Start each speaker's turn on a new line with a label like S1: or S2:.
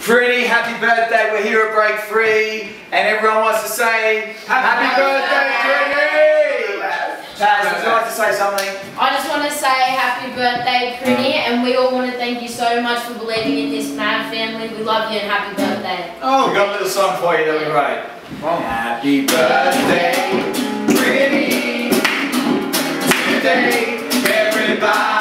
S1: Pretty, happy birthday. We're here at Break Free, and everyone wants to say happy birthday, Pretty! Taz, would you like to say something?
S2: I just want to say happy birthday, Pretty, and we all want to thank you so much for believing in this mad family. We love you and happy birthday.
S1: Oh, we've got a little song for you, that'll be great. Oh. Happy birthday, Pretty, today, everybody.